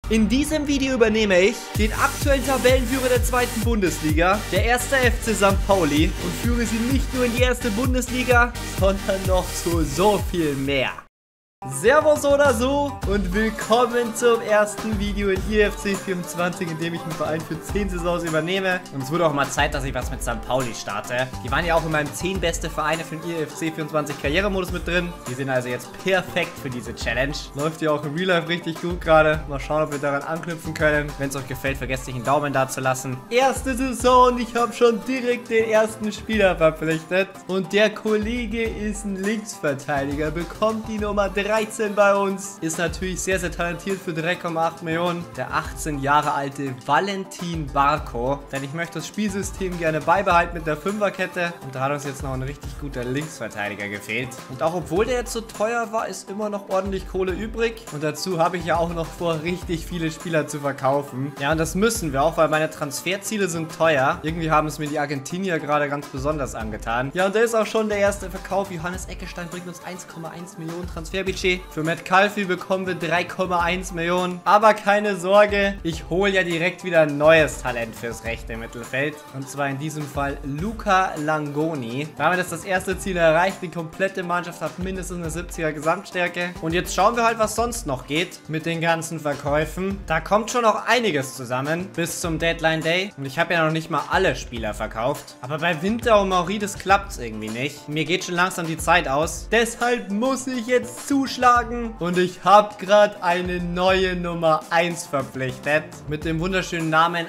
In diesem Video übernehme ich den aktuellen Tabellenführer der zweiten Bundesliga, der erste FC St. Pauli, und führe sie nicht nur in die erste Bundesliga, sondern noch zu so viel mehr. Servus oder so und willkommen zum ersten Video in IFC 24, in dem ich einen Verein für 10 Saisons übernehme. Und es wurde auch mal Zeit, dass ich was mit St. Pauli starte. Die waren ja auch in meinem 10 beste Vereine für den IFC 24 Karrieremodus mit drin. Die sind also jetzt perfekt für diese Challenge. Läuft ja auch im Real Life richtig gut gerade. Mal schauen, ob wir daran anknüpfen können. Wenn es euch gefällt, vergesst nicht einen Daumen da zu lassen. Erste Saison und ich habe schon direkt den ersten Spieler verpflichtet. Und der Kollege ist ein Linksverteidiger, bekommt die Nummer 13 bei uns, ist natürlich sehr, sehr talentiert für 3,8 Millionen. Der 18 Jahre alte Valentin Barco. Denn ich möchte das Spielsystem gerne beibehalten mit der Fünferkette. Und da hat uns jetzt noch ein richtig guter Linksverteidiger gefehlt. Und auch obwohl der jetzt so teuer war, ist immer noch ordentlich Kohle übrig. Und dazu habe ich ja auch noch vor, richtig viele Spieler zu verkaufen. Ja, und das müssen wir auch, weil meine Transferziele sind teuer. Irgendwie haben es mir die Argentinier gerade ganz besonders angetan. Ja, und da ist auch schon der erste Verkauf. Johannes Eckestein bringt uns 1,1 Millionen Transferbudget. Für Matt Calfi bekommen wir 3,1 Millionen. Aber keine Sorge, ich hole ja direkt wieder ein neues Talent fürs rechte Mittelfeld. Und zwar in diesem Fall Luca Langoni. Damit ist das erste Ziel erreicht. Die komplette Mannschaft hat mindestens eine 70er Gesamtstärke. Und jetzt schauen wir halt, was sonst noch geht mit den ganzen Verkäufen. Da kommt schon noch einiges zusammen bis zum Deadline Day. Und ich habe ja noch nicht mal alle Spieler verkauft. Aber bei Winter und Maurides klappt es irgendwie nicht. Mir geht schon langsam die Zeit aus. Deshalb muss ich jetzt zuschlagen. Und ich habe gerade eine neue Nummer 1 verpflichtet. Mit dem wunderschönen Namen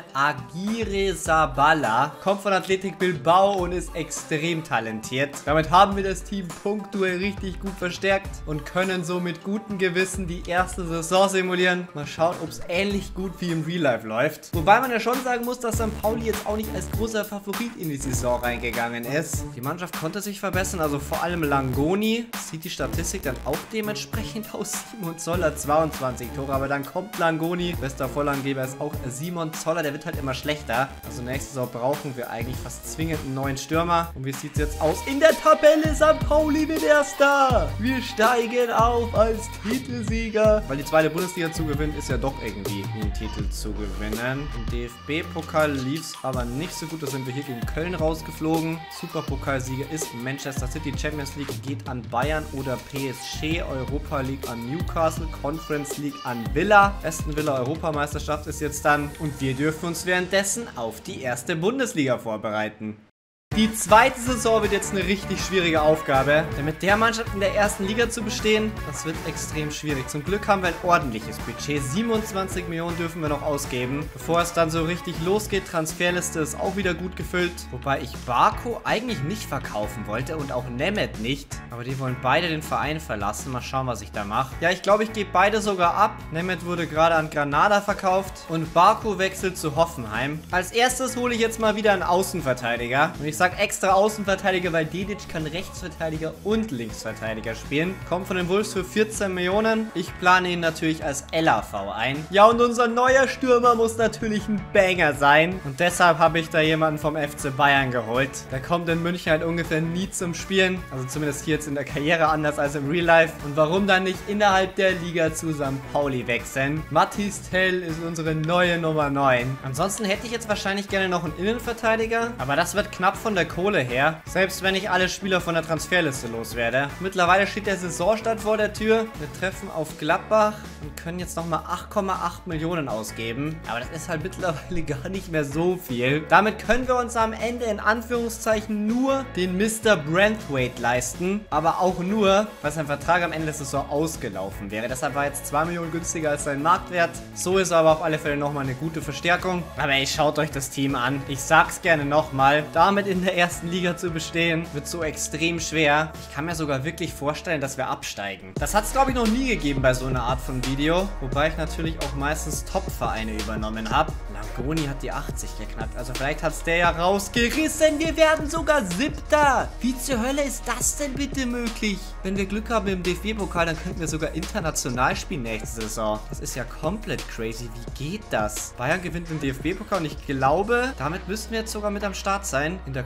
Agire Zabala. Kommt von Athletic Bilbao und ist extrem talentiert. Damit haben wir das Team punktuell richtig gut verstärkt und können so mit gutem Gewissen die erste Saison simulieren. Mal schauen, ob es ähnlich gut wie im Real Life läuft. Wobei man ja schon sagen muss, dass St. Pauli jetzt auch nicht als großer Favorit in die Saison reingegangen ist. Die Mannschaft konnte sich verbessern, also vor allem Langoni. Sieht die Statistik dann auch dementsprechend aus. Simon Zoller 22 Tore, aber dann kommt Langoni. Bester Vollangeber ist auch Simon Zoller, der wird halt immer schlechter. Also nächste Saison brauchen wir eigentlich fast zwingend einen neuen Stürmer. Und wie sieht es jetzt aus? In der Tabelle St. Pauli wird Erster. Wir steigen auf als Titelsieger. Weil die zweite Bundesliga zu gewinnen, ist ja doch irgendwie den Titel zu gewinnen. Im DFB-Pokal lief es aber nicht so gut. Da sind wir hier gegen Köln rausgeflogen. Superpokalsieger ist Manchester City. Champions League geht an Bayern oder PSG. Europa League an Newcastle, Conference League an Villa. Aston Villa Europameisterschaft ist jetzt dann und wir dürfen uns währenddessen auf die erste Bundesliga vorbereiten. Die zweite Saison wird jetzt eine richtig schwierige Aufgabe, denn mit der Mannschaft in der ersten Liga zu bestehen, das wird extrem schwierig. Zum Glück haben wir ein ordentliches Budget, 27 Millionen dürfen wir noch ausgeben, bevor es dann so richtig losgeht. Transferliste ist auch wieder gut gefüllt, wobei ich Barco eigentlich nicht verkaufen wollte und auch Nemeth nicht, aber die wollen beide den Verein verlassen. Mal schauen, was ich da mache. Ja, ich glaube, ich gebe beide sogar ab. Nemeth wurde gerade an Granada verkauft und Barco wechselt zu Hoffenheim. Als erstes hole ich jetzt mal wieder einen Außenverteidiger und ich sage extra Außenverteidiger, weil Dedic kann Rechtsverteidiger und Linksverteidiger spielen. Kommt von den Wolves für 14 Millionen. Ich plane ihn natürlich als LAV ein. Ja, und unser neuer Stürmer muss natürlich ein Banger sein. Und deshalb habe ich da jemanden vom FC Bayern geholt. Der kommt in München halt ungefähr nie zum Spielen. Also zumindest hier jetzt in der Karriere anders als im Real Life. Und warum dann nicht innerhalb der Liga zu St. Pauli wechseln? Mathis Tell ist unsere neue Nummer 9. Ansonsten hätte ich jetzt wahrscheinlich gerne noch einen Innenverteidiger. Aber das wird knapp von der Kohle her. Selbst wenn ich alle Spieler von der Transferliste loswerde. Mittlerweile steht der Saisonstart vor der Tür. Wir treffen auf Gladbach und können jetzt nochmal 8,8 Millionen ausgeben. Aber das ist halt mittlerweile gar nicht mehr so viel. Damit können wir uns am Ende in Anführungszeichen nur den Mr. Branthwaite leisten. Aber auch nur, weil sein Vertrag am Ende der Saison ausgelaufen wäre. Deshalb war jetzt 2 Millionen günstiger als sein Marktwert. So ist aber auf alle Fälle nochmal eine gute Verstärkung. Aber ey, schaut euch das Team an. Ich sag's gerne nochmal. Damit in der ersten Liga zu bestehen, wird so extrem schwer. Ich kann mir sogar wirklich vorstellen, dass wir absteigen. Das hat es, glaube ich, noch nie gegeben bei so einer Art von Video. Wobei ich natürlich auch meistens Top-Vereine übernommen habe. Langoni hat die 80 geknackt. Also vielleicht hat es der ja rausgerissen. Wir werden sogar 7. Wie zur Hölle ist das denn bitte möglich? Wenn wir Glück haben im DFB-Pokal, dann könnten wir sogar international spielen nächste Saison. Das ist ja komplett crazy. Wie geht das? Bayern gewinnt im DFB-Pokal und ich glaube, damit müssten wir jetzt sogar mit am Start sein in der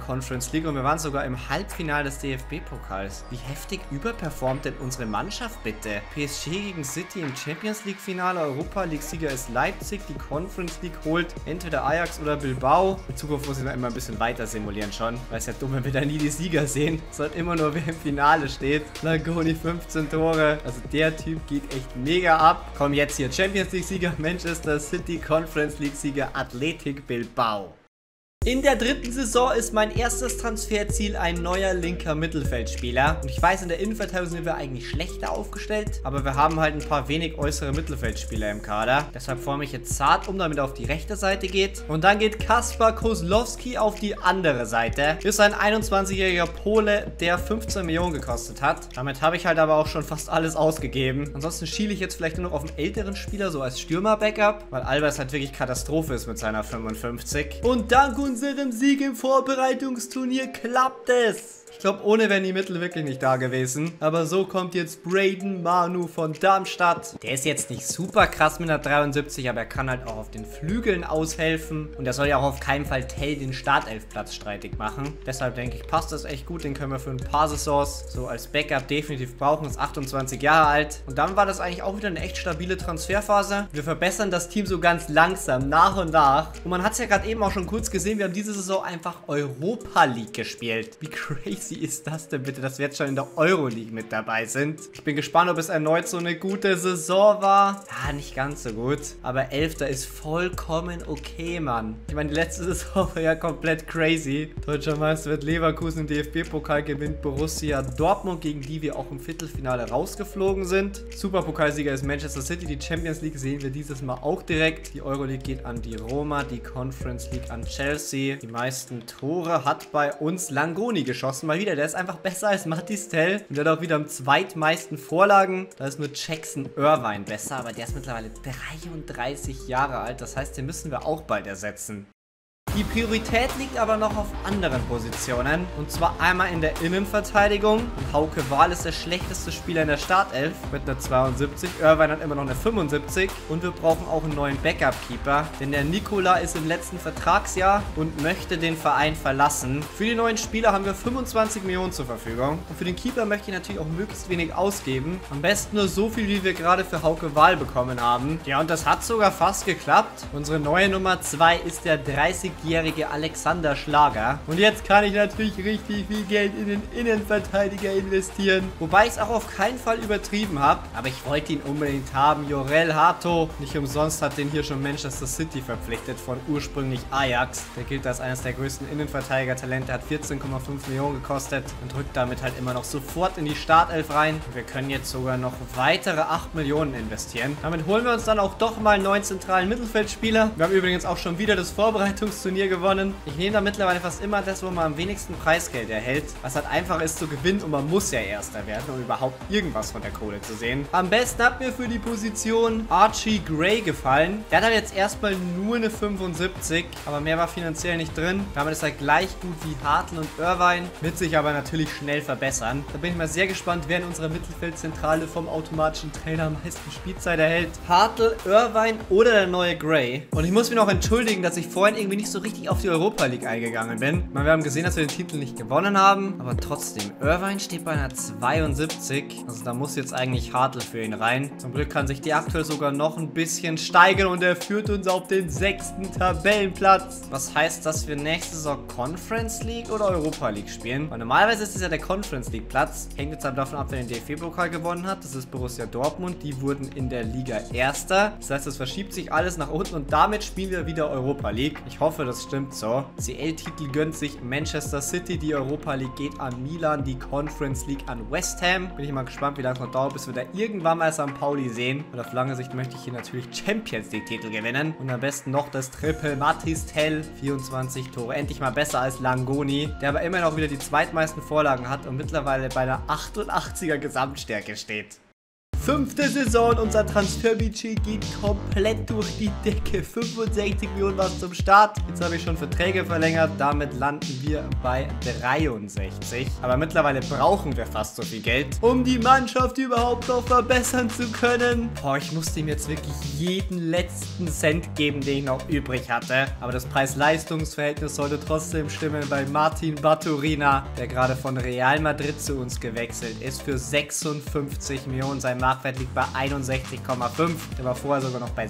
Conference League und wir waren sogar im Halbfinale des DFB-Pokals. Wie heftig überperformt denn unsere Mannschaft bitte? PSG gegen City im Champions League-Finale, Europa League-Sieger ist Leipzig, die Conference League holt entweder Ajax oder Bilbao. In Zukunft muss ich noch immer ein bisschen weiter simulieren schon, weil es ja dumm, wenn wir da nie die Sieger sehen. Es sollte immer nur, wer im Finale steht. Langoni 15 Tore. Also der Typ geht echt mega ab. Komm jetzt hier, Champions League-Sieger Manchester City, Conference League-Sieger Athletic Bilbao. In der dritten Saison ist mein erstes Transferziel ein neuer linker Mittelfeldspieler. Und ich weiß, in der Innenverteidigung sind wir eigentlich schlechter aufgestellt, aber wir haben halt ein paar wenig äußere Mittelfeldspieler im Kader. Deshalb forme ich jetzt Saad damit er auf die rechte Seite geht. Und dann geht Kaspar Kozlowski auf die andere Seite. Ist ein 21-jähriger Pole, der 15 Millionen gekostet hat. Damit habe ich halt aber auch schon fast alles ausgegeben. Ansonsten schiele ich jetzt vielleicht nur noch auf einen älteren Spieler, so als Stürmer-Backup, weil Albers halt wirklich Katastrophe ist mit seiner 55. Und dank unserem Sieg im Vorbereitungsturnier klappt es. Ich glaube, ohne wären die Mittel wirklich nicht da gewesen. Aber so kommt jetzt Braden Manu von Darmstadt. Der ist jetzt nicht super krass mit einer 73, aber er kann halt auch auf den Flügeln aushelfen. Und er soll ja auch auf keinen Fall Tell den Startelfplatz streitig machen. Deshalb denke ich, passt das echt gut. Den können wir für ein paar Saisons so als Backup definitiv brauchen. Ist 28 Jahre alt. Und dann war das eigentlich auch wieder eine echt stabile Transferphase. Wir verbessern das Team so ganz langsam, nach und nach. Und man hat es ja gerade eben auch schon kurz gesehen. Wir haben diese Saison einfach Europa League gespielt. Wie crazy ist das denn bitte, dass wir jetzt schon in der Euroleague mit dabei sind? Ich bin gespannt, ob es erneut so eine gute Saison war. Ja, nicht ganz so gut. Aber 11. ist vollkommen okay, Mann. Ich meine, die letzte Saison war ja komplett crazy. Deutscher Meister wird Leverkusen im DFB-Pokal, gewinnt Borussia Dortmund, gegen die wir auch im Viertelfinale rausgeflogen sind. Superpokalsieger ist Manchester City. Die Champions League sehen wir dieses Mal auch direkt. Die Euroleague geht an die Roma, die Conference League an Chelsea. Die meisten Tore hat bei uns Langoni geschossen. Mal wieder, der ist einfach besser als Mathys Tell. Und der hat auch wieder am zweitmeisten Vorlagen. Da ist nur Jackson Irvine besser, aber der ist mittlerweile 33 Jahre alt. Das heißt, den müssen wir auch bald ersetzen. Die Priorität liegt aber noch auf anderen Positionen. Und zwar einmal in der Innenverteidigung. Hauke Wahl ist der schlechteste Spieler in der Startelf mit einer 72. Irvine hat immer noch eine 75. Und wir brauchen auch einen neuen Backup-Keeper. Denn der Nikola ist im letzten Vertragsjahr und möchte den Verein verlassen. Für die neuen Spieler haben wir 25 Millionen zur Verfügung. Und für den Keeper möchte ich natürlich auch möglichst wenig ausgeben. Am besten nur so viel, wie wir gerade für Hauke Wahl bekommen haben. Ja, und das hat sogar fast geklappt. Unsere neue Nummer 2 ist der 30-jährige Alexander Schlager. Und jetzt kann ich natürlich richtig viel Geld in den Innenverteidiger investieren. Wobei ich es auch auf keinen Fall übertrieben habe. Aber ich wollte ihn unbedingt haben. Jorel Hato. Nicht umsonst hat den hier schon Manchester City verpflichtet von ursprünglich Ajax. Der gilt als eines der größten Innenverteidiger-Talente. Hat 14,5 Millionen gekostet und rückt damit halt immer noch sofort in die Startelf rein. Und wir können jetzt sogar noch weitere 8 Millionen investieren. Damit holen wir uns dann auch doch mal einen neuen zentralen Mittelfeldspieler. Wir haben übrigens auch schon wieder das Vorbereitungsturnier gewonnen. Ich nehme da mittlerweile fast immer das, wo man am wenigsten Preisgeld erhält, was halt einfach ist zu gewinnen und man muss ja Erster werden, um überhaupt irgendwas von der Kohle zu sehen. Am besten hat mir für die Position Archie Gray gefallen. Der hat halt jetzt erstmal nur eine 75, aber mehr war finanziell nicht drin. Damit ist er gleich gut wie Hartl und Irvine, wird sich aber natürlich schnell verbessern. Da bin ich mal sehr gespannt, wer in unserer Mittelfeldzentrale vom automatischen Trainer am meisten Spielzeit erhält. Hartl, Irvine oder der neue Gray. Und ich muss mich noch entschuldigen, dass ich vorhin irgendwie nicht so richtig auf die Europa League eingegangen bin. Wir haben gesehen, dass wir den Titel nicht gewonnen haben, aber trotzdem, Irvine steht bei einer 72, also da muss jetzt eigentlich Hartl für ihn rein. Zum Glück kann sich die aktuell sogar noch ein bisschen steigern und er führt uns auf den 6. Tabellenplatz. Was heißt, dass wir nächste Saison Conference League oder Europa League spielen? Weil normalerweise ist es ja der Conference League Platz. Hängt jetzt aber davon ab, wer den DFB-Pokal gewonnen hat. Das ist Borussia Dortmund. Die wurden in der Liga Erster. Das heißt, es verschiebt sich alles nach unten und damit spielen wir wieder Europa League. Ich hoffe, das stimmt so. CL-Titel gönnt sich Manchester City, die Europa League geht an Milan, die Conference League an West Ham. Bin ich mal gespannt, wie lange es noch dauert, bis wir da irgendwann mal St. Pauli sehen. Und auf lange Sicht möchte ich hier natürlich Champions League-Titel gewinnen. Und am besten noch das Triple Mathys Tell. 24 Tore. Endlich mal besser als Langoni, der aber immer noch wieder die zweitmeisten Vorlagen hat und mittlerweile bei einer 88er Gesamtstärke steht. 5. Saison, unser Transferbudget geht komplett durch die Decke. 65 Millionen was zum Start. Jetzt habe ich schon Verträge verlängert, damit landen wir bei 63. Aber mittlerweile brauchen wir fast so viel Geld, um die Mannschaft überhaupt noch verbessern zu können. Boah, ich musste ihm jetzt wirklich jeden letzten Cent geben, den ich noch übrig hatte. Aber das Preis-Leistungs-Verhältnis sollte trotzdem stimmen bei Martin Baturina, der gerade von Real Madrid zu uns gewechselt ist für 56 Millionen. Sein Marktwert liegt bei 61,5. Der war vorher sogar noch bei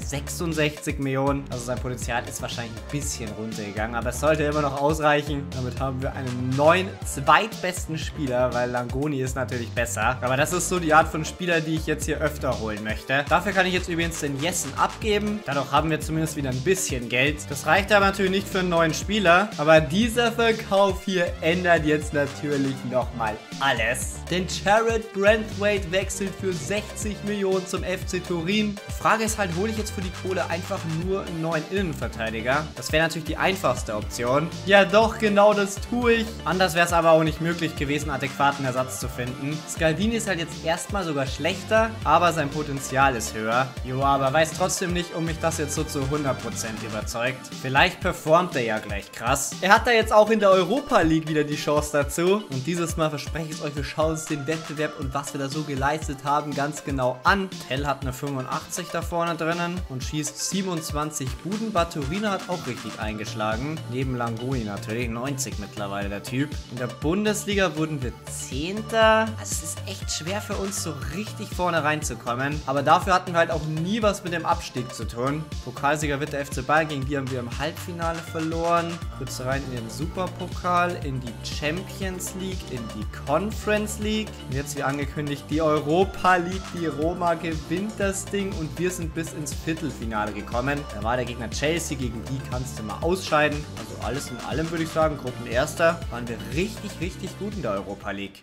66 Millionen. Also sein Potenzial ist wahrscheinlich ein bisschen runtergegangen, aber es sollte immer noch ausreichen. Damit haben wir einen neuen zweitbesten Spieler, weil Langoni ist natürlich besser. Aber das ist so die Art von Spieler, die ich jetzt hier öfter holen möchte. Dafür kann ich jetzt übrigens den Jessen abgeben. Dadurch haben wir zumindest wieder ein bisschen Geld. Das reicht aber natürlich nicht für einen neuen Spieler. Aber dieser Verkauf hier ändert jetzt natürlich nochmal alles. Denn Jared Brandwaite wechselt für 60 Millionen zum FC Turin. Die Frage ist halt, hole ich jetzt für die Kohle einfach nur einen neuen Innenverteidiger? Das wäre natürlich die einfachste Option. Ja doch, genau das tue ich. Anders wäre es aber auch nicht möglich gewesen, adäquaten Ersatz zu finden. Scaldini ist halt jetzt erstmal sogar schlechter, aber sein Potenzial ist höher. Jo, aber weiß trotzdem nicht, ob mich das jetzt so zu 100% überzeugt. Vielleicht performt er ja gleich krass. Er hat da jetzt auch in der Europa League wieder die Chance dazu. Und dieses Mal verspreche ich es euch, wir schauen uns den Wettbewerb und was wir da so geleistet haben ganz genau an. Tell hat eine 85 da vorne drinnen und schießt 27 Buden. Baturina hat auch richtig eingeschlagen. Neben Langoni natürlich, 90 mittlerweile der Typ. In der Bundesliga wurden wir 10. Also es ist echt schwer für uns so richtig vorne reinzukommen. Aber dafür hatten wir halt auch nie was mit dem Abstieg zu tun. Pokalsieger wird der FC Bayern, gegen die haben wir im Halbfinale verloren. Kurz rein in den Superpokal, in die Champions League, in die Conference League. Und jetzt wie angekündigt die Europa League. Die Roma gewinnt das Ding und wir sind bis ins Viertelfinale gekommen. Da war der Gegner Chelsea, gegen die kannst du mal ausscheiden. Also alles in allem würde ich sagen, Gruppenerster waren wir richtig gut in der Europa League.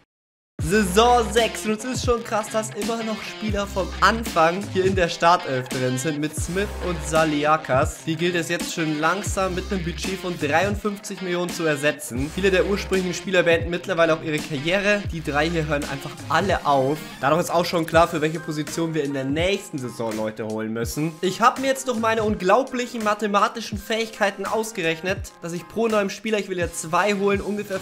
Saison 6 und es ist schon krass, dass immer noch Spieler vom Anfang hier in der Startelf drin sind mit Smith und Saliakas. Die gilt es jetzt schon langsam mit einem Budget von 53 Millionen zu ersetzen. Viele der ursprünglichen Spieler beenden mittlerweile auch ihre Karriere. Die drei hier hören einfach alle auf. Dadurch ist auch schon klar, für welche Position wir in der nächsten Saison Leute holen müssen. Ich habe mir jetzt durch meine unglaublichen mathematischen Fähigkeiten ausgerechnet, dass ich pro neuem Spieler, ich will ja 2 holen, ungefähr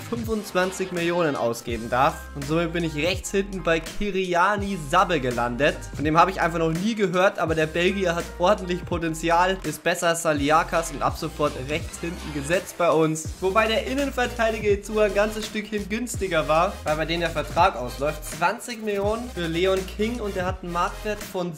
25 Millionen ausgeben darf. Und so bin ich rechts hinten bei Kiriani Sabbe gelandet. Von dem habe ich einfach noch nie gehört, aber der Belgier hat ordentlich Potenzial, ist besser als Saliakas und ab sofort rechts hinten gesetzt bei uns. Wobei der Innenverteidiger jetzt sogar ein ganzes Stückchen günstiger war, weil bei denen der Vertrag ausläuft. 20 Millionen für Leon King und der hat einen Marktwert von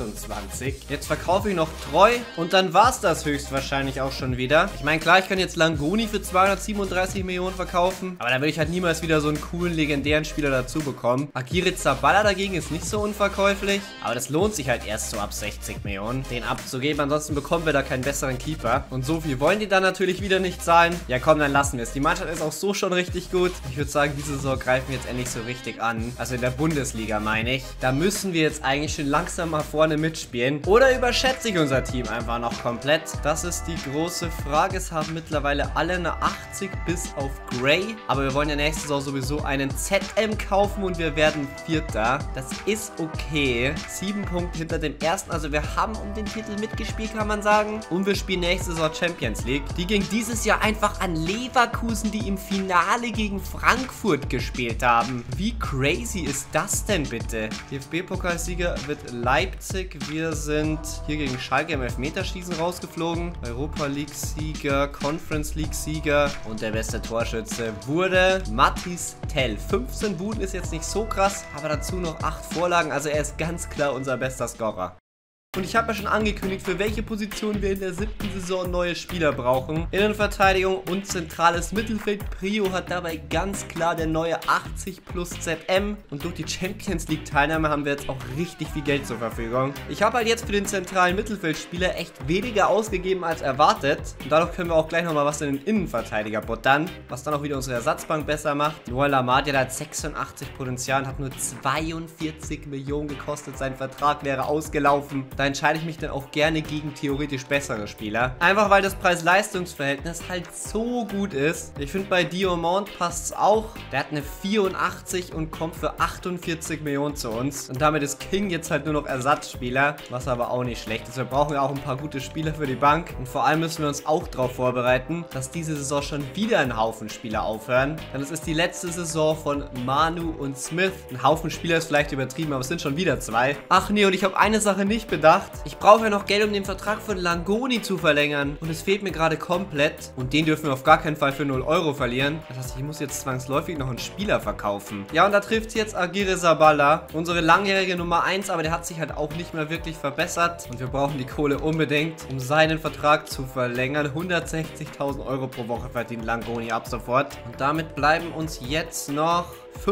26. Jetzt verkaufe ich noch Treu und dann war es das höchstwahrscheinlich auch schon wieder. Ich meine, klar, ich kann jetzt Langoni für 237 Millionen verkaufen, aber da will ich halt niemals wieder so einen coolen, legendären Spieler dazu bekommen. Akiri Zabala dagegen ist nicht so unverkäuflich, aber das lohnt sich halt erst so ab 60 Millionen, den abzugeben. Ansonsten bekommen wir da keinen besseren Keeper. Und so viel wollen die dann natürlich wieder nicht zahlen. Ja komm, dann lassen wir es. Die Mannschaft ist auch so schon richtig gut. Ich würde sagen, diese Saison greifen wir jetzt endlich so richtig an. Also in der Bundesliga meine ich. Da müssen wir jetzt eigentlich schon langsam mal vorne mitspielen. Oder überschätze ich unser Team einfach noch komplett? Das ist die große Frage. Es haben mittlerweile alle eine 80 bis auf Gray. Aber wir wollen ja nächste Saison sowieso einen ZM kaufen und wir werden Vierter. Das ist okay. 7 Punkte hinter dem ersten. Also wir haben um den Titel mitgespielt, kann man sagen. Und wir spielen nächste Saison Champions League. Die ging dieses Jahr einfach an Leverkusen, die im Finale gegen Frankfurt gespielt haben. Wie crazy ist das denn bitte? DFB-Pokalsieger wird Leipzig. Wir sind hier gegen Schalke im Elfmeterschießen rausgeflogen. Europa League-Sieger, Conference League-Sieger und der beste Torschütze wurde Mathis Tell. 15 Buden ist jetzt nicht so krass, aber dazu noch 8 Vorlagen, also er ist ganz klar unser bester Scorer. Und ich habe ja schon angekündigt, für welche Position wir in der 7. Saison neue Spieler brauchen. Innenverteidigung und zentrales Mittelfeld. Prio hat dabei ganz klar der neue 80 plus ZM. Und durch die Champions League Teilnahme haben wir jetzt auch richtig viel Geld zur Verfügung. Ich habe halt jetzt für den zentralen Mittelfeldspieler echt weniger ausgegeben als erwartet. Und dadurch können wir auch gleich nochmal was in den Innenverteidiger buttern, was dann auch wieder unsere Ersatzbank besser macht. Noah Lamardia, der hat 86 Potenzial und hat nur 42 Millionen gekostet. Sein Vertrag wäre ausgelaufen. da entscheide ich mich dann auch gerne gegen theoretisch bessere Spieler. Einfach weil das Preis-Leistungs-Verhältnis halt so gut ist. Ich finde, bei Diamond passt es auch. Der hat eine 84 und kommt für 48 Millionen zu uns. Und damit ist King jetzt halt nur noch Ersatzspieler, was aber auch nicht schlecht ist. Wir brauchen ja auch ein paar gute Spieler für die Bank. Und vor allem müssen wir uns auch darauf vorbereiten, dass diese Saison schon wieder ein Haufen Spieler aufhören. Denn es ist die letzte Saison von Manu und Smith. Ein Haufen Spieler ist vielleicht übertrieben, aber es sind schon wieder 2. Ach nee, und ich habe eine Sache nicht bedacht. Ich brauche ja noch Geld, um den Vertrag von Langoni zu verlängern. Und es fehlt mir gerade komplett. Und den dürfen wir auf gar keinen Fall für 0 Euro verlieren. Das heißt, ich muss jetzt zwangsläufig noch einen Spieler verkaufen. Ja, und da trifft jetzt Agire Zabala, unsere langjährige Nummer 1, aber der hat sich halt auch nicht mehr wirklich verbessert. Und wir brauchen die Kohle unbedingt, um seinen Vertrag zu verlängern. 160.000 Euro pro Woche verdient Langoni ab sofort. Und damit bleiben uns jetzt noch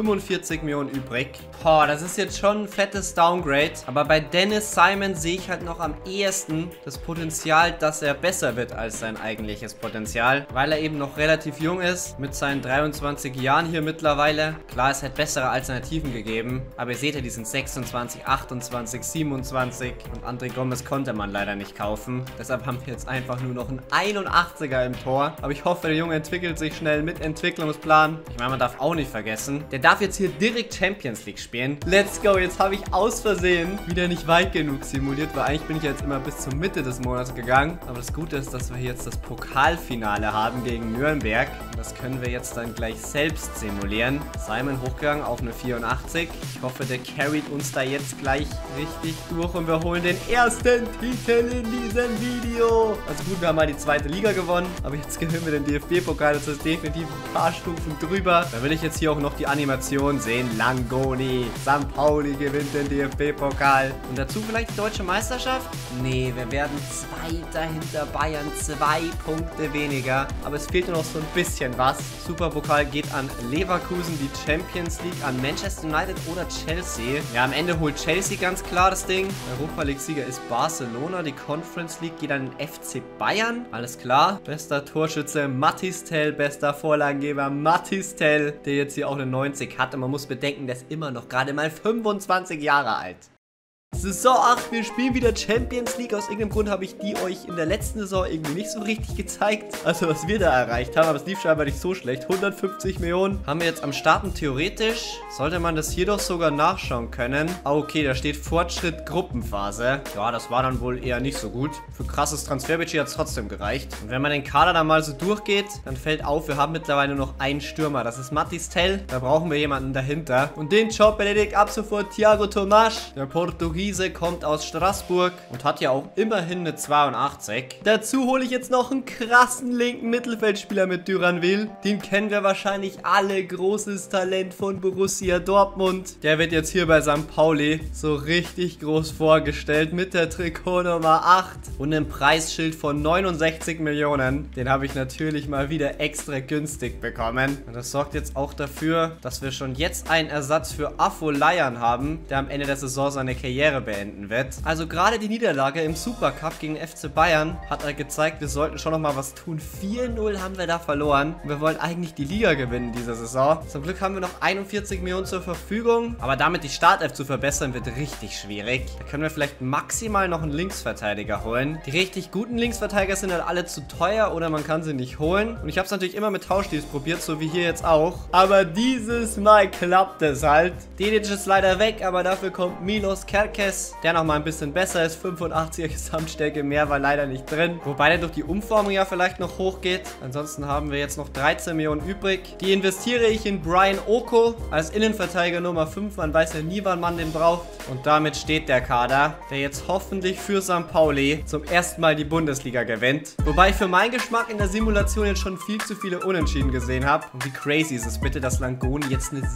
45 Millionen übrig. Boah, das ist jetzt schon ein fettes Downgrade. Aber bei Dennis Simon sehe ich halt noch am ehesten das Potenzial, dass er besser wird als sein eigentliches Potenzial. Weil er eben noch relativ jung ist, mit seinen 23 Jahren hier mittlerweile. Klar, es hätte bessere Alternativen gegeben. Aber ihr seht ja, die sind 26, 28, 27. Und André Gomez konnte man leider nicht kaufen. Deshalb haben wir jetzt einfach nur noch einen 81er im Tor. Aber ich hoffe, der Junge entwickelt sich schnell mit Entwicklungsplan. Ich meine, man darf auch nicht vergessen, der darf jetzt hier direkt Champions League spielen. Let's go. Jetzt habe ich aus Versehen wieder nicht weit genug simuliert, weil eigentlich bin ich jetzt immer bis zur Mitte des Monats gegangen. Aber das Gute ist, dass wir hier jetzt das Pokalfinale haben gegen Nürnberg. Und das können wir jetzt dann gleich selbst simulieren. Simon hochgegangen auf eine 84. Ich hoffe, der carryt uns da jetzt gleich richtig durch und wir holen den ersten Titel in diesem Video. Also gut, wir haben mal die 2. Liga gewonnen, aber jetzt gewinnen wir den DFB-Pokal. Das ist definitiv ein paar Stufen drüber. Da will ich jetzt hier auch noch die Animation sehen. Langoni, St. Pauli gewinnt den DFB-Pokal. Und dazu vielleicht die deutsche Meisterschaft? Nee, wir werden Zweiter hinter Bayern. 2 Punkte weniger. Aber es fehlt nur noch so ein bisschen was. Superpokal geht an Leverkusen, die Champions League an Manchester United oder Chelsea. Ja, am Ende holt Chelsea ganz klar das Ding. Europa League-Sieger ist Barcelona. Die Conference League geht an den FC Bayern. Alles klar. Bester Torschütze Mathys Tel. Bester Vorlagengeber Mathys Tel, der jetzt hier auch eine 90 hat. Und man muss bedenken, der ist immer noch gerade mal 25 Jahre alt. Saison 8, wir spielen wieder Champions League. Aus irgendeinem Grund habe ich die euch in der letzten Saison irgendwie nicht so richtig gezeigt. Also was wir da erreicht haben, aber es lief scheinbar nicht so schlecht. 150 Millionen haben wir jetzt am Start und theoretisch sollte man das hier doch sogar nachschauen können. Ah, okay, da steht Fortschritt Gruppenphase. Ja, das war dann wohl eher nicht so gut. Für krasses Transferbudget hat es trotzdem gereicht. Und wenn man den Kader dann mal so durchgeht, dann fällt auf, wir haben mittlerweile nur noch einen Stürmer. Das ist Mathys Tel. Da brauchen wir jemanden dahinter. Und den Job erledigt ab sofort Thiago Tomas, der Portugiese. Kommt aus Straßburg und hat ja auch immerhin eine 82. Dazu hole ich jetzt noch einen krassen linken Mittelfeldspieler mit Duranville. Den kennen wir wahrscheinlich alle. Großes Talent von Borussia Dortmund. Der wird jetzt hier bei St. Pauli so richtig groß vorgestellt mit der Trikotnummer 8 und einem Preisschild von 69 Millionen. Den habe ich natürlich mal wieder extra günstig bekommen. Und das sorgt jetzt auch dafür, dass wir schon jetzt einen Ersatz für Afolayan haben, der am Ende der Saison seine Karriere beenden wird. Also gerade die Niederlage im Supercup gegen FC Bayern hat gezeigt, wir sollten schon noch mal was tun. 4-0 haben wir da verloren. Und wir wollen eigentlich die Liga gewinnen dieser Saison. Zum Glück haben wir noch 41 Millionen zur Verfügung. Aber damit die Startelf zu verbessern, wird richtig schwierig. Da können wir vielleicht maximal noch einen Linksverteidiger holen. Die richtig guten Linksverteidiger sind halt alle zu teuer oder man kann sie nicht holen. Und ich habe es natürlich immer mit Tauschdeals probiert, so wie hier jetzt auch. Aber dieses Mal klappt es halt. Dedic ist leider weg, aber dafür kommt Milos Kerkez, der noch mal ein bisschen besser ist. 85er Gesamtstärke mehr war leider nicht drin. Wobei der durch die Umformung ja vielleicht noch hochgeht. Ansonsten haben wir jetzt noch 13 Millionen übrig. Die investiere ich in Brian Oko als Innenverteidiger Nummer 5. Man weiß ja nie, wann man den braucht. Und damit steht der Kader, der jetzt hoffentlich für St. Pauli zum ersten Mal die Bundesliga gewinnt. Wobei ich für meinen Geschmack in der Simulation jetzt schon viel zu viele Unentschieden gesehen habe. Und wie crazy ist es bitte, dass Langoni jetzt eine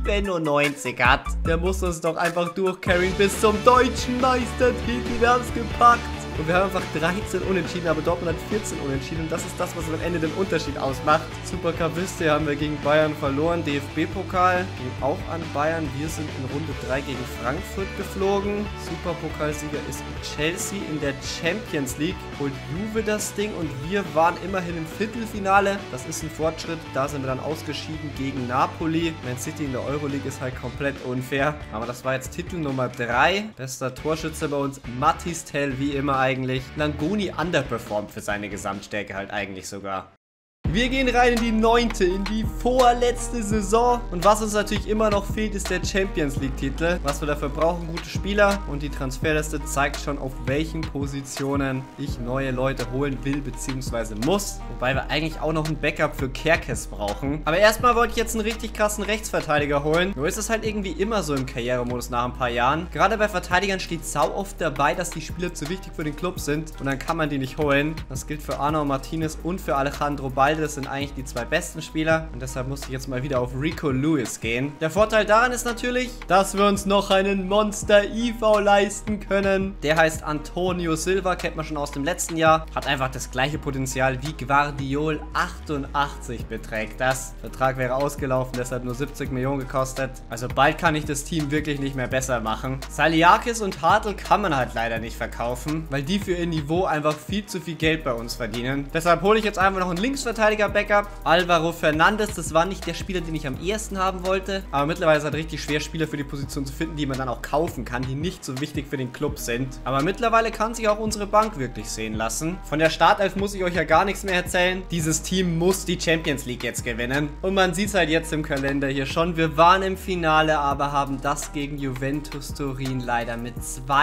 97 hat. Der muss uns doch einfach durchcarryen bis zum deutschen Meistertitel. Wir haben es gepackt. und wir haben einfach 13 Unentschieden, aber Dortmund hat 14 Unentschieden und das ist das, was am Ende den Unterschied ausmacht. Supercup wisst ihr, haben wir gegen Bayern verloren, DFB-Pokal ging auch an Bayern, wir sind in Runde 3 gegen Frankfurt geflogen, Superpokalsieger ist Chelsea, in der Champions League holt Juve das Ding und wir waren immerhin im Viertelfinale, das ist ein Fortschritt, da sind wir dann ausgeschieden gegen Napoli. Man City in der Euroleague ist halt komplett unfair, aber das war jetzt Titel Nummer 3, bester Torschütze bei uns, Mathys Tel wie immer eigentlich, Langoni underperformt für seine Gesamtstärke halt eigentlich sogar. Wir gehen rein in die 9., in die vorletzte Saison. Und was uns natürlich immer noch fehlt, ist der Champions League-Titel. Was wir dafür brauchen, gute Spieler. Und die Transferliste zeigt schon, auf welchen Positionen ich neue Leute holen will bzw. muss. Wobei wir eigentlich auch noch ein Backup für Kerkes brauchen. Aber erstmal wollte ich jetzt einen richtig krassen Rechtsverteidiger holen. Nur ist es halt irgendwie immer so im Karrieremodus nach ein paar Jahren. Gerade bei Verteidigern steht sau oft dabei, dass die Spieler zu wichtig für den Club sind. Und dann kann man die nicht holen. Das gilt für Arnau Martinez und für Alejandro Balde. Das sind eigentlich die 2 besten Spieler und deshalb musste ich jetzt mal wieder auf Rico Lewis gehen. Der Vorteil daran ist natürlich, dass wir uns noch einen Monster IV leisten können. Der heißt Antonio Silva, kennt man schon aus dem letzten Jahr. Hat einfach das gleiche Potenzial wie Guardiol. 88 beträgt das. Der Vertrag wäre ausgelaufen, deshalb nur 70 Millionen gekostet. Also bald kann ich das Team wirklich nicht mehr besser machen. Saliakis und Hartl kann man halt leider nicht verkaufen, weil die für ihr Niveau einfach viel zu viel Geld bei uns verdienen. Deshalb hole ich jetzt einfach noch einen Linksverteidiger-Backup. Alvaro Fernandes, das war nicht der Spieler, den ich am ehesten haben wollte, aber mittlerweile ist es halt richtig schwer, Spieler für die Position zu finden, die man dann auch kaufen kann, die nicht so wichtig für den Club sind. Aber mittlerweile kann sich auch unsere Bank wirklich sehen lassen. Von der Startelf muss ich euch ja gar nichts mehr erzählen. Dieses Team muss die Champions League jetzt gewinnen. Und man sieht es halt jetzt im Kalender hier schon. Wir waren im Finale, aber haben das gegen Juventus Turin leider mit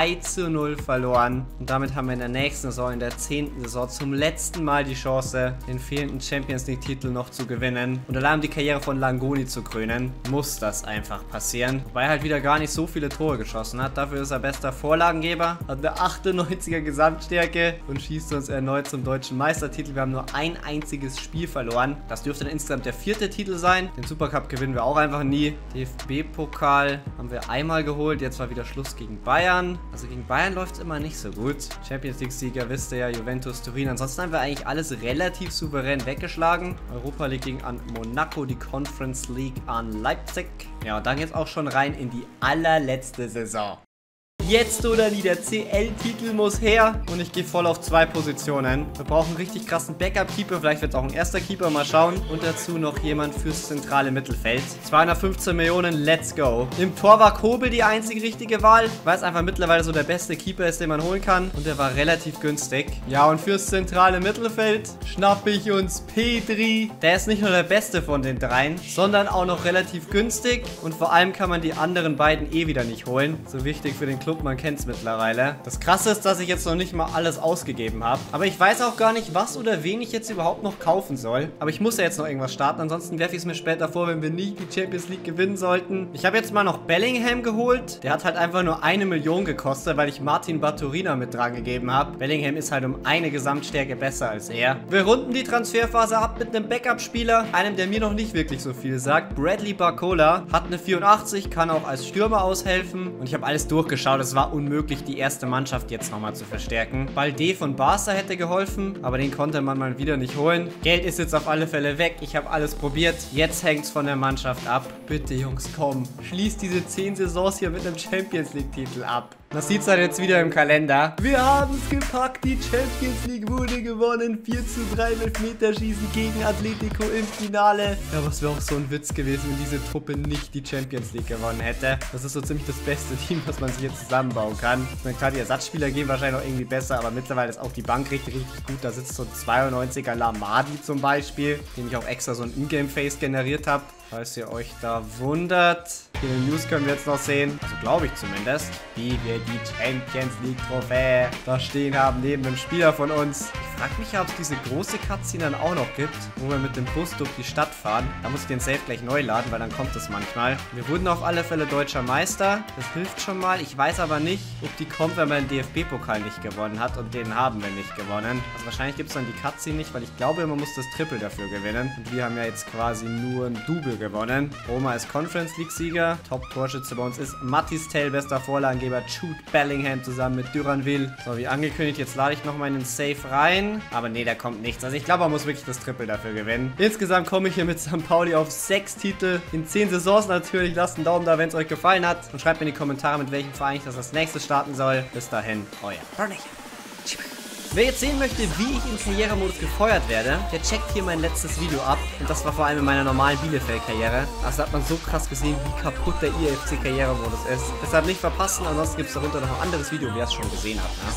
2:0 verloren. Und damit haben wir in der nächsten Saison, in der 10. Saison, zum letzten Mal die Chance, den fehlenden Champions League-Titel noch zu gewinnen. Und allein um die Karriere von Langoni zu krönen, muss das einfach passieren. Wobei er halt wieder gar nicht so viele Tore geschossen hat. Dafür ist er bester Vorlagengeber, hat eine 98er Gesamtstärke und schießt uns erneut zum deutschen Meistertitel. Wir haben nur ein einziges Spiel verloren. Das dürfte dann insgesamt der 4. Titel sein. Den Supercup gewinnen wir auch einfach nie. DFB-Pokal haben wir einmal geholt. Jetzt war wieder Schluss gegen Bayern. Also gegen Bayern läuft es immer nicht so gut. Champions League-Sieger wisst ihr ja, Juventus Turin. Ansonsten haben wir eigentlich alles relativ souverän weggeschlagen. Europa League ging an Monaco, die Conference League an Leipzig. Ja, und dann jetzt auch schon rein in die allerletzte Saison. Jetzt oder nie, der CL-Titel muss her und ich gehe voll auf 2 Positionen. Wir brauchen einen richtig krassen Backup-Keeper, vielleicht wird es auch ein erster Keeper, mal schauen. Und dazu noch jemand fürs zentrale Mittelfeld. 215 Millionen, let's go. Im Tor war Kobel die einzige richtige Wahl, weil es einfach mittlerweile so der beste Keeper ist, den man holen kann. Und der war relativ günstig. Ja, und fürs zentrale Mittelfeld schnappe ich uns Pedri. Der ist nicht nur der beste von den dreien, sondern auch noch relativ günstig. Und vor allem kann man die anderen beiden eh wieder nicht holen. So wichtig für den Club, man kennt es mittlerweile. Das Krasse ist, dass ich jetzt noch nicht mal alles ausgegeben habe. Aber ich weiß auch gar nicht, was oder wen ich jetzt überhaupt noch kaufen soll. Aber ich muss ja jetzt noch irgendwas starten, ansonsten werfe ich es mir später vor, wenn wir nicht die Champions League gewinnen sollten. Ich habe jetzt mal noch Bellingham geholt. Der hat halt einfach nur 1 Million gekostet, weil ich Martin Baturina mit dran gegeben habe. Bellingham ist halt um eine Gesamtstärke besser als er. Wir runden die Transferphase ab mit einem Backup-Spieler, einem, der mir noch nicht wirklich so viel sagt. Bradley Barcola hat eine 84, kann auch als Stürmer aushelfen. Und ich habe alles durchgeschaut. Es war unmöglich, die erste Mannschaft jetzt nochmal zu verstärken. Balde von Barca hätte geholfen, aber den konnte man mal wieder nicht holen. Geld ist jetzt auf alle Fälle weg. Ich habe alles probiert. Jetzt hängt es von der Mannschaft ab. Bitte, Jungs, komm. Schließt diese 10 Saisons hier mit einem Champions League-Titel ab. Das sieht es halt jetzt wieder im Kalender. Wir haben es gepackt. Die Champions League wurde gewonnen. 4:3 im Elfmeterschießen gegen Atletico im Finale. Ja, aber es wäre auch so ein Witz gewesen, wenn diese Truppe nicht die Champions League gewonnen hätte. Das ist so ziemlich das beste Team, was man sich jetzt zusammenbauen kann. Ich meine, klar, die Ersatzspieler gehen wahrscheinlich noch irgendwie besser, aber mittlerweile ist auch die Bank richtig gut. Da sitzt so ein 92er Lamadi zum Beispiel, den ich auch extra so ein Ingame-Face generiert habe. Falls ihr euch da wundert. Hier in den News können wir jetzt noch sehen, also glaube ich zumindest, wie wir die Champions League Trophäe da stehen haben, neben einem Spieler von uns. Ich frage mich ja, ob es diese große Cutscene dann auch noch gibt, wo wir mit dem Bus durch die Stadt fahren. Da muss ich den Save gleich neu laden, weil dann kommt es manchmal. Wir wurden auf alle Fälle deutscher Meister. Das hilft schon mal. Ich weiß aber nicht, ob die kommt, wenn man den DFB-Pokal nicht gewonnen hat. Und den haben wir nicht gewonnen. Also wahrscheinlich gibt es dann die Cutscene nicht, weil ich glaube, man muss das Triple dafür gewinnen. Und wir haben ja jetzt quasi nur ein Double gewonnen. Roma ist Conference League-Sieger. Top-Torschütze bei uns ist Mattis Tell, bester Vorlagengeber Jude Bellingham zusammen mit Duranville. So, wie angekündigt, jetzt lade ich nochmal in den Save rein. Aber nee, da kommt nichts. Also ich glaube, man muss wirklich das Triple dafür gewinnen. Insgesamt komme ich hier mit St. Pauli auf 6 Titel in 10 Saisons natürlich. Lasst einen Daumen da, wenn es euch gefallen hat. Und schreibt mir in die Kommentare, mit welchem Verein ich das als nächstes starten soll. Bis dahin, euer Bernie. Wer jetzt sehen möchte, wie ich im Karrieremodus gefeuert werde, der checkt hier mein letztes Video ab. Und das war vor allem in meiner normalen Bielefeld-Karriere. Also hat man so krass gesehen, wie kaputt der IFC-Karrieremodus ist. Deshalb nicht verpassen, ansonsten gibt es darunter noch ein anderes Video, wer es schon gesehen hat. Ne?